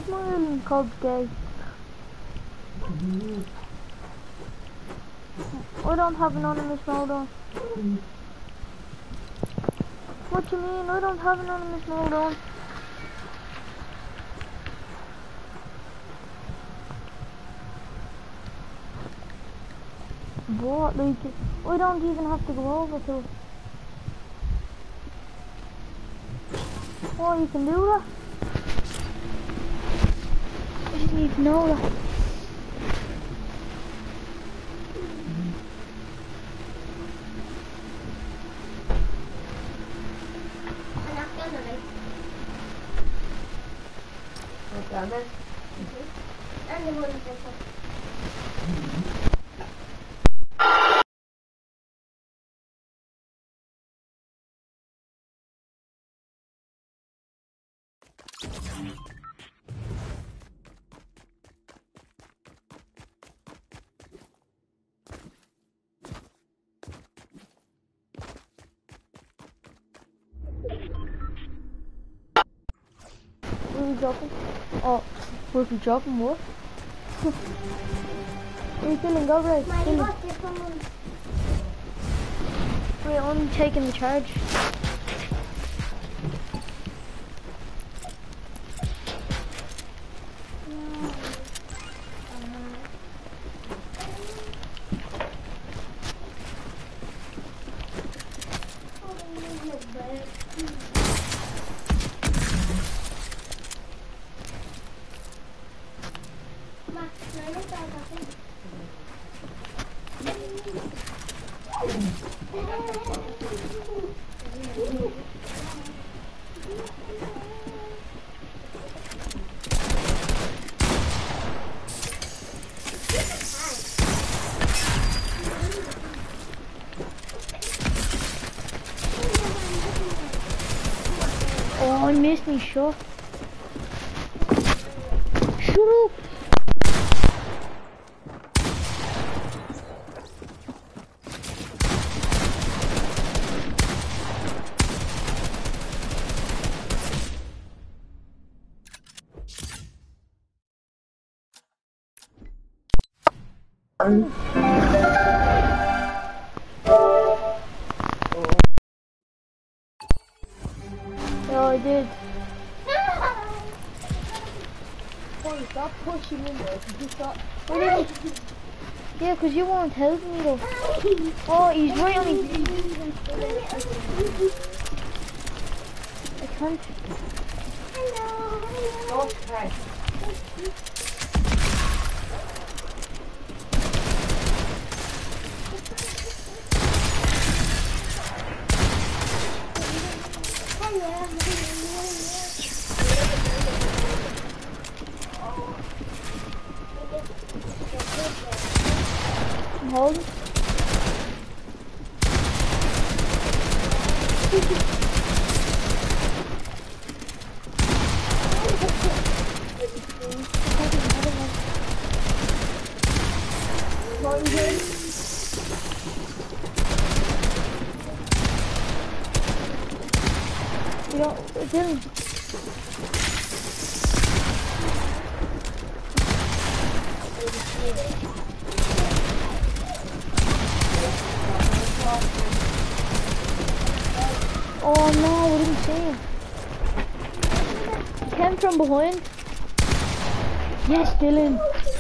Where's my island called Gay? I don't have anonymous mode on. What do you mean? I don't have anonymous mode on. What? Like, I don't even have to go over to it. Oh, you can do that? I just need to know that. Where are we dropping? Oh, where are we dropping? What? Where are you killing? Go, Ray. Wait, I'm taking the charge. Oh, I missed me shot. Shut up! Yeah, I did. Boy, stop pushing in there. You stop. Yeah, because you won't help me though. Oh, he's right on me. I can't. Hello. Hold. You don't, Dylan. Oh no, I didn't see him. He came from behind. Yes, Dylan.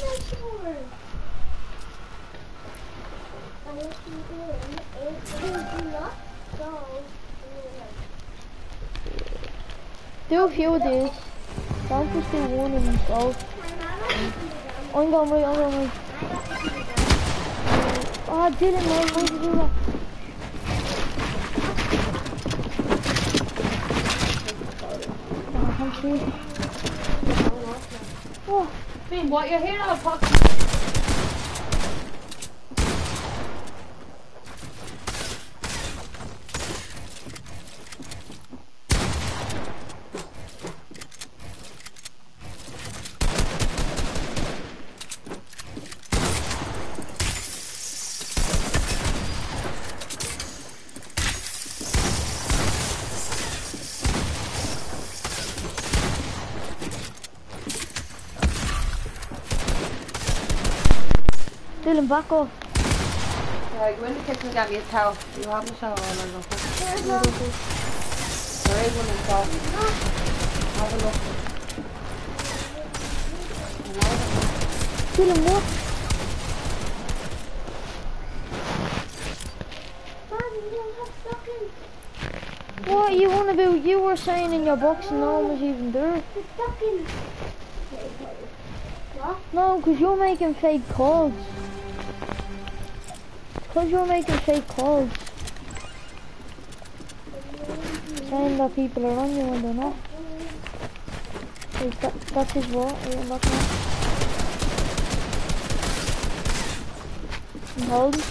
Do a few of these. Don't just do one and go. I'm going right, I'm going right. Oh, Dylan, why did you do that? Oh, Finn, what you're here now, Puck? Dylan, back off. Right, go in the kitchen and get me a towel. You have the shower on and look. There is one in the have a look. Dylan, what? What are you on about? You were saying in your box and no one was even there. What? No, because you're making fake calls. Because you're making fake calls. Saying that people are on you when they're not. Wait, that's his what? Wait, I'm back now. I'm holding.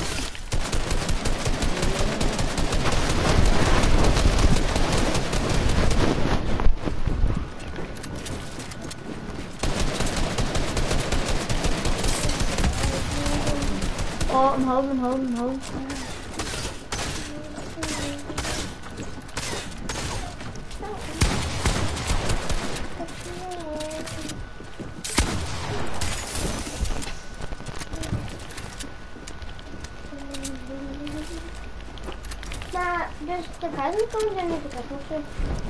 Oh, I'm holding. Nah, there's the present phones and there's the Christmas tree.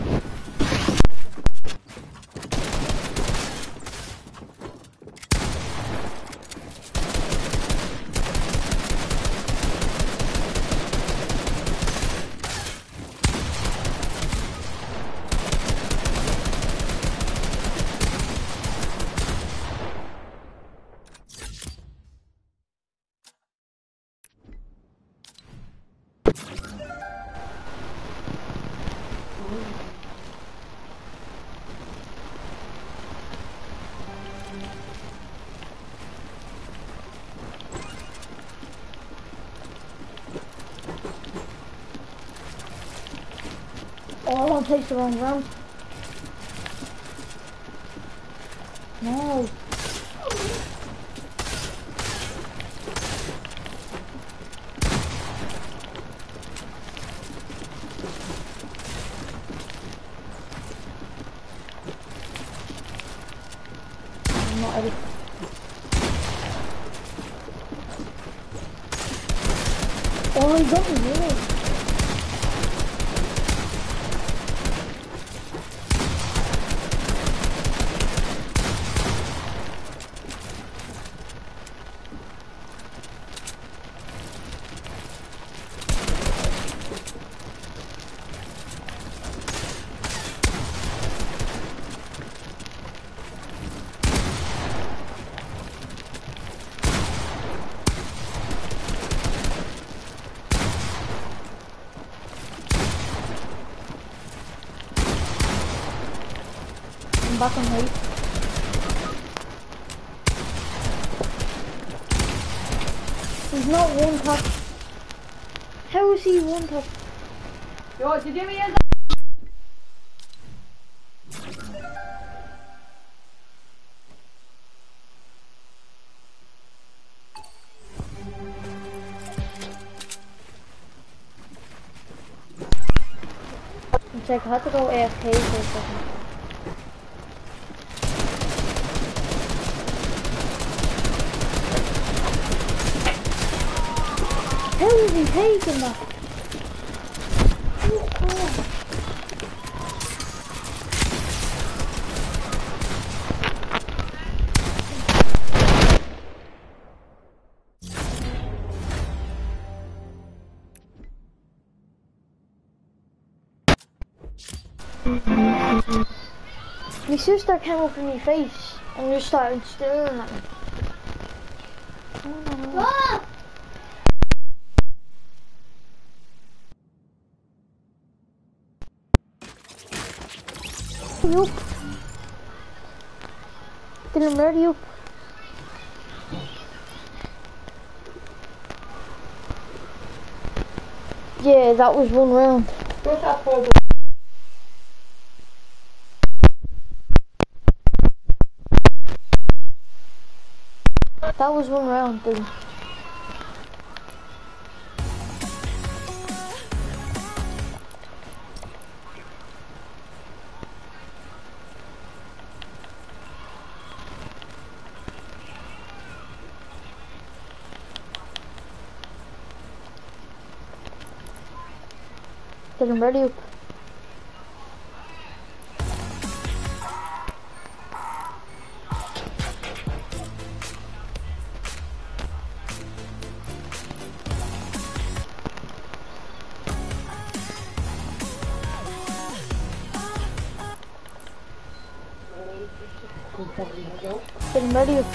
Oh, it takes the wrong round. No. I'm not ready. Oh, he got me there. I'm back on height. He's not one tap. How is he one tap? Yo, did you hear that? It's like I had to go AFK for a second. How is he taking that? Oh, God. My sister came up in my face and just started staring at me. Oh! Hurry up. Dylan, ready up. Yeah, that was one round. Where's that for? That was one round, Dylan. Getting ready up. Getting ready up.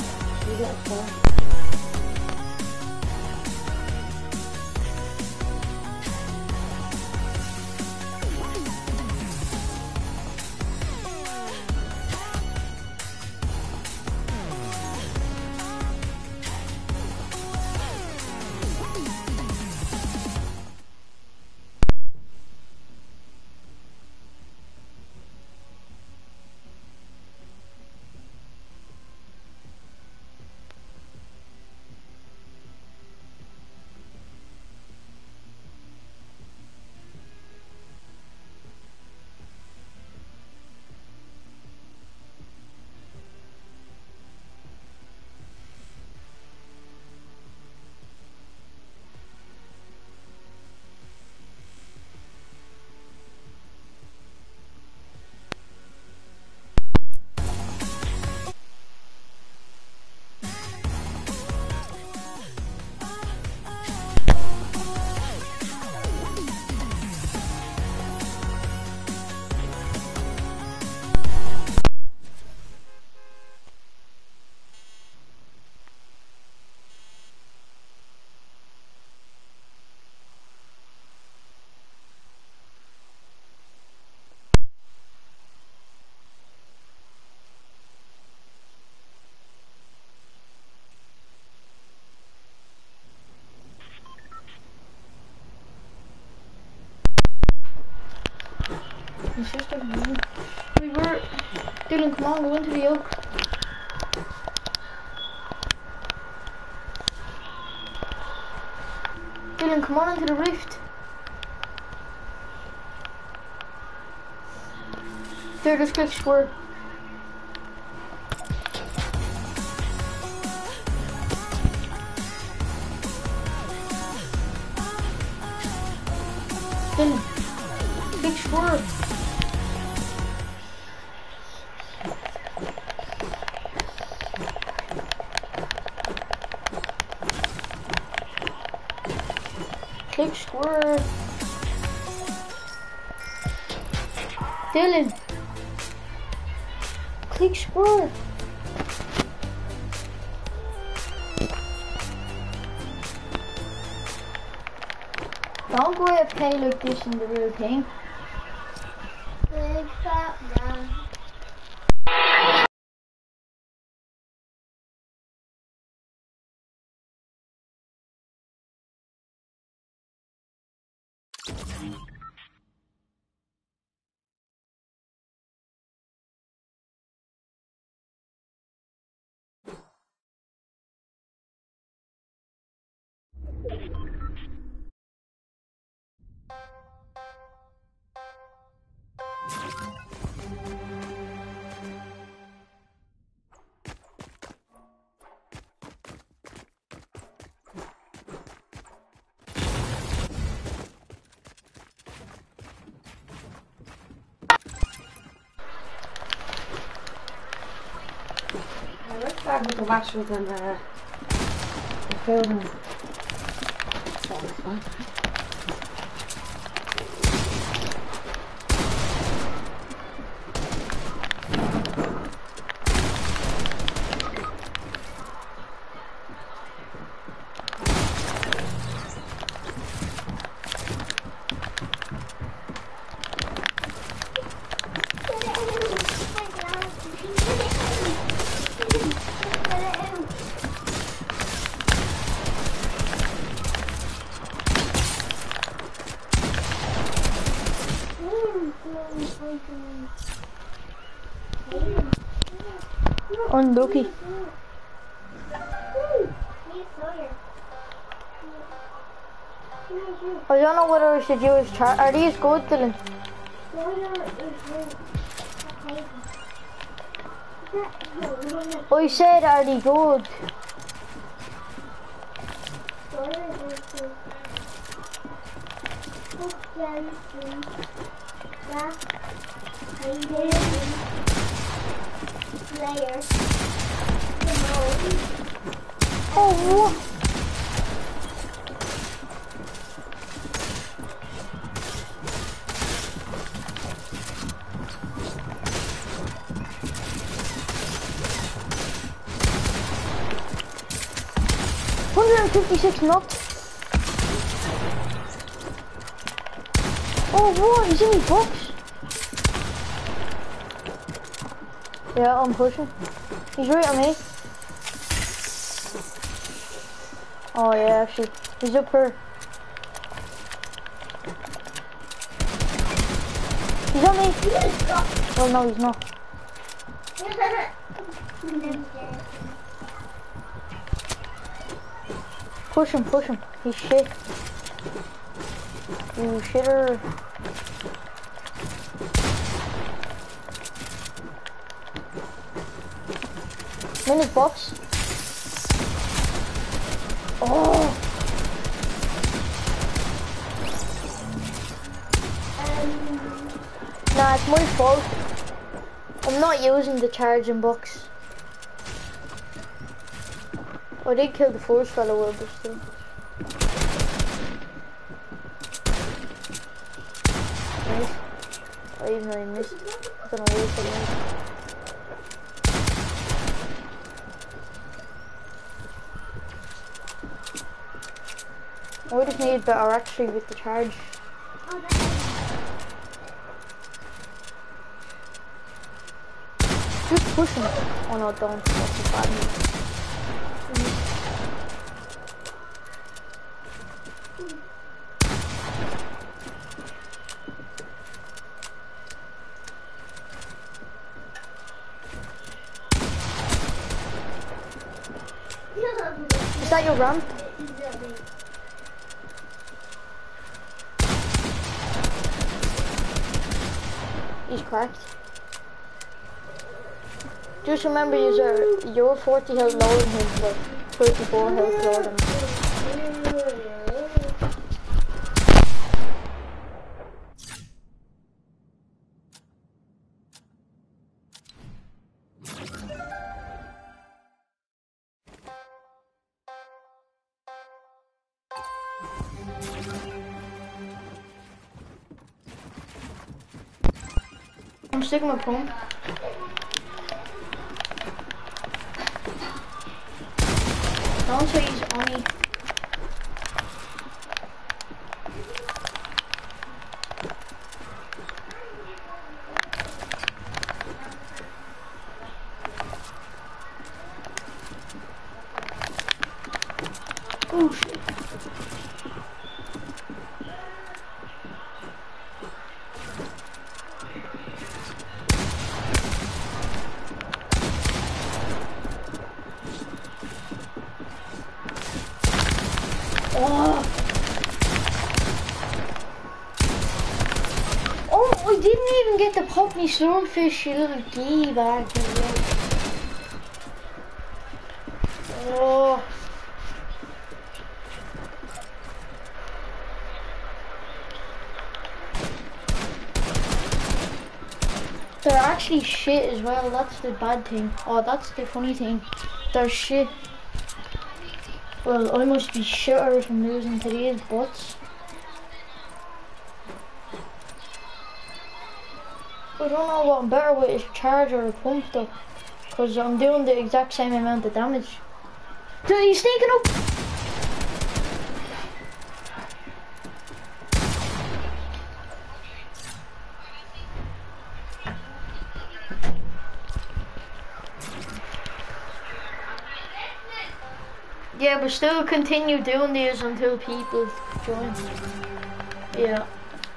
It's just like we were. Dylan, come on, go into the oak. Dylan, come on into the rift. There, just click square. Dylan, click square. Click square. Dylan. Click square. Don't go AFK like this in the real thing. Big fat man. Let's start with the washers and the film. That was fun. Unlucky. I don't know whether I should use are these good, Dylan? I said are they good? Player. Oh, what? $156 knocked. Oh, what? He's in his box. Yeah, I'm pushing. He's right on me. Oh yeah, actually, he's up here. He's on me. Oh no, he's not. Push him, push him. He's shit. You shitter. I'm in his box. Oh! Nah, it's my fault. I'm not using the charging box. I did kill the first fellow, but still. Nice. I even though I missed. I don't know where it's at. I just need better actually with the charge. Just push him. Oh no, don't. That's a bad move. Is that your ramp? He's cracked. Just remember, you're 40 health lower than him, but 34 health lower than him. I'm sticking my pump. Don't say he's on me. Oh shit. Oh, I didn't even get the pop me swordfish, you little gee bag. Oh. They're actually shit as well, that's the bad thing. Oh, that's the funny thing. They're shit. Well, I must be shitter if I'm losing to these bots. I don't know what I'm better with, is charge or a pump though. Because I'm doing the exact same amount of damage. Dude, he's sneaking up! Yeah, but still continue doing these until people join. Yeah.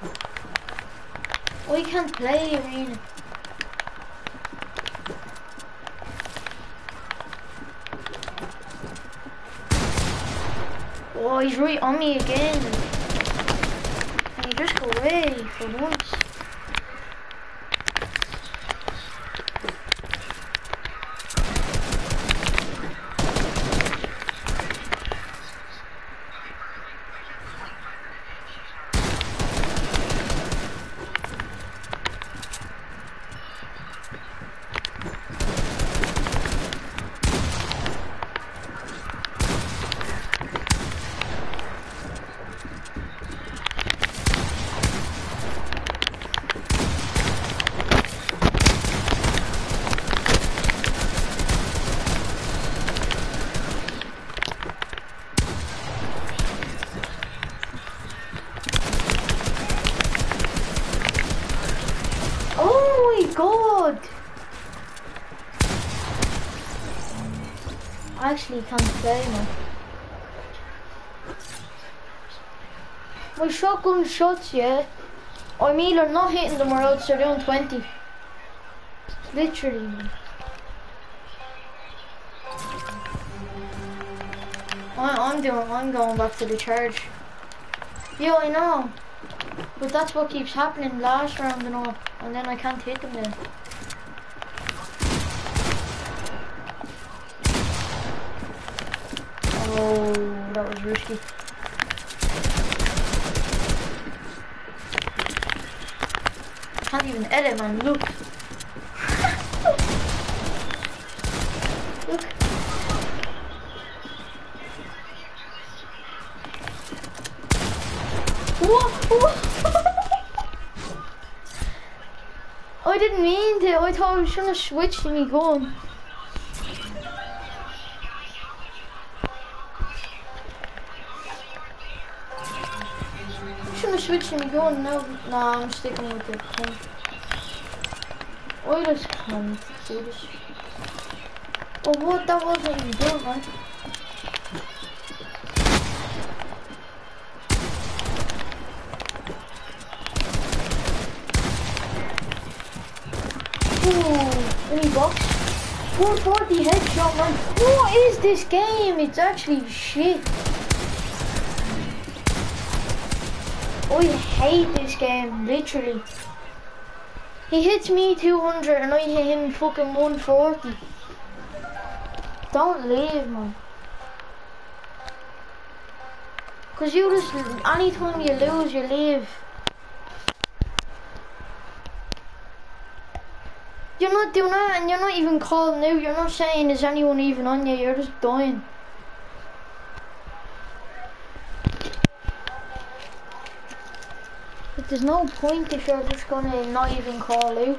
I can't play arena. Oh, he's right on me again. Can you just go away for once? actually can't play now. My shotgun shots, yeah, I'm either not hitting them or else they're doing 20. Literally, man. I'm going back to the charge. Yeah, I know. But that's what keeps happening last round and all. And then I can't hit them then. Oh, that was risky. I can't even edit, man. Look. Look. What? I didn't mean to. I thought I was trying to switch to me gun. I'm trying to switch to me gun now. Nah, I'm sticking with the thing. I just can't do this. Oh, what? That wasn't even good, man. Ooh, any box? 440 headshot, man. What is this game? It's actually shit. I hate this game, literally. He hits me 200 and I hit him fucking 140. Don't leave, man. Cause you just, anytime you lose, you leave. You're not doing that and you're not even calling out. You're not saying is anyone even on you. You're just dying. But there's no point if you're just gonna not even call out.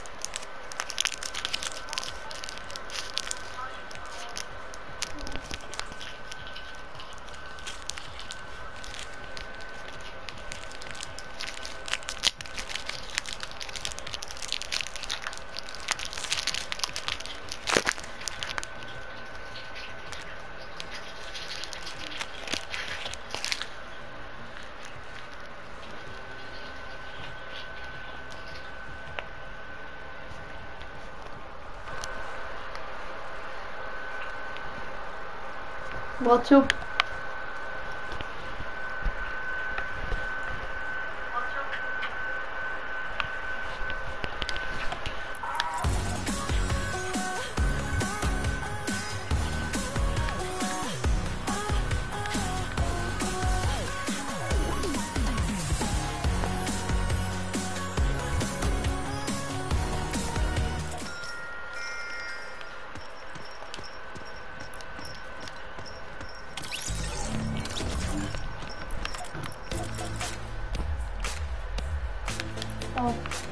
What's up? Oh.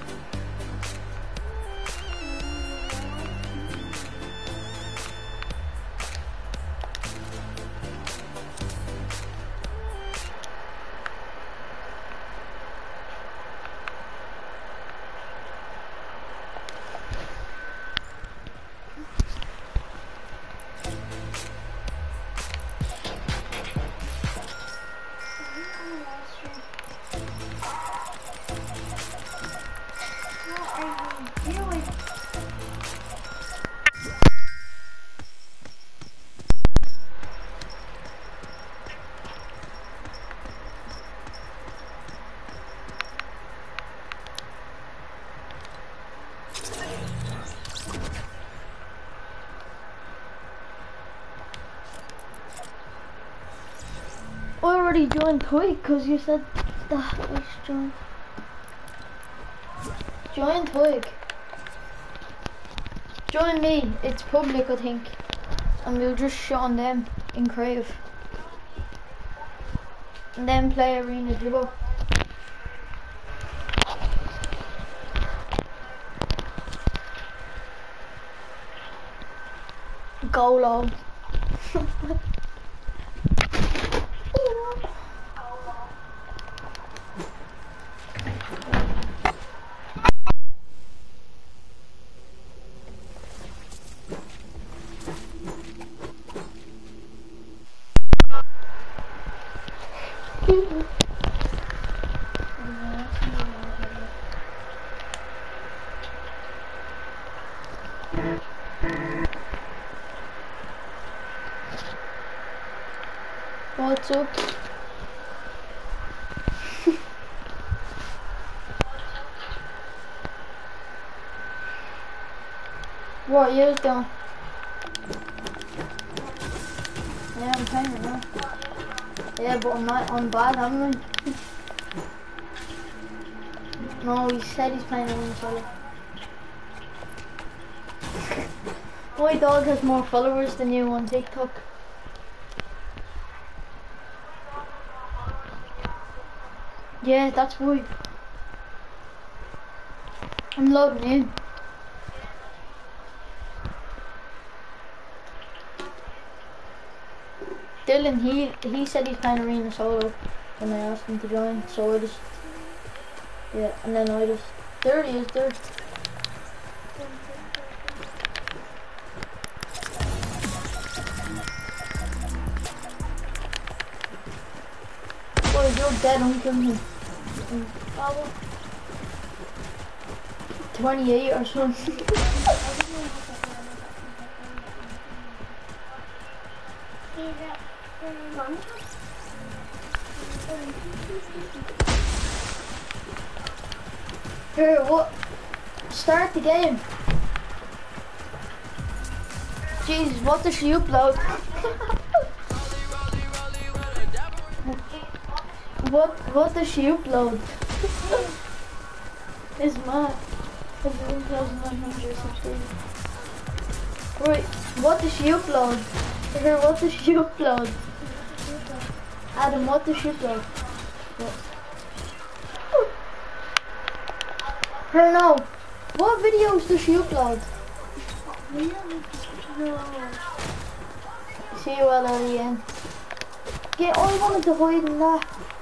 I already joined Twig because you said that I should join. Join Twig. Join me. It's public, I think. And we'll just shot on them in Crave. And then play Arena Duo. Go low. What's up? What are you doing? Yeah, I'm playing it now. Yeah, but I'm bad, haven't I? No, he said he's playing it on solo. My dog has more followers than you on TikTok. Yeah, that's why. I'm loading in. Dylan, he said he's playing arena solo when I asked him to join, so I just, yeah, and then I just, there he is, there. Boy, you're dead, I'm killing him. 28 or something. Here, what? Start the game. Jesus, what does she upload? What does she upload? It's mad. 1,900 subscribers. Right, what does she upload? Here, what does she upload? Adam, what does she upload? What? Her, no. What videos does she upload? See you all at the end. Yeah, I wanted to hide in that.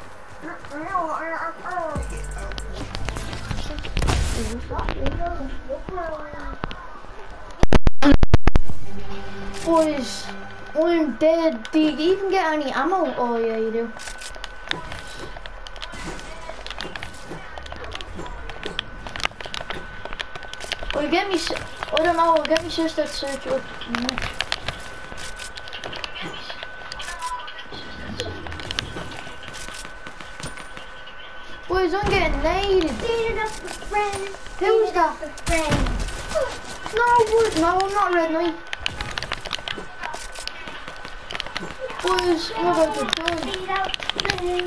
Boys, I'm dead. Do you even get any ammo? Oh yeah, you do. Well, get me. I don't know. Get me sister to search up. Boys, I'm getting naded. Who's that? No, boys, no, I'm not Red Knight. Boys, I'm about to die.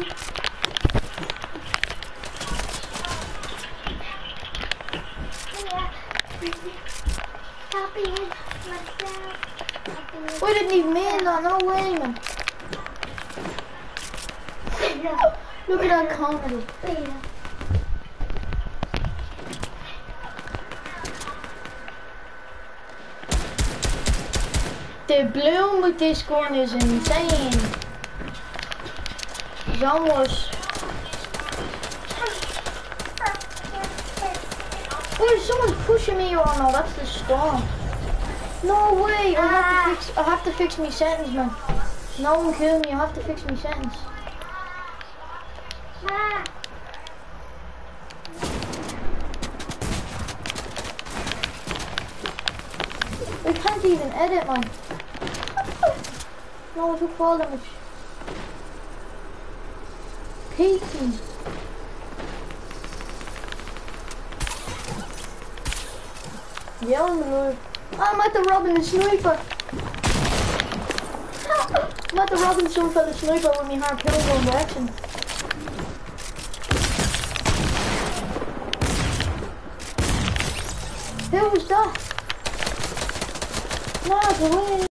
I didn't even mean that, no way, man. Look at that comedy. The bloom with this gun is insane. It's almost... Oh, someone's pushing me. Oh no, that's the storm. No way, I have to fix my sentence, man. No one kill me, I have to fix my sentence. I can't even edit, man. No, I took fall damage. Peeking. Yeah, I'm at the robbing the sniper. I'm at the robbing some for the sniper with my hard killing going direction. Who was that? No, the way.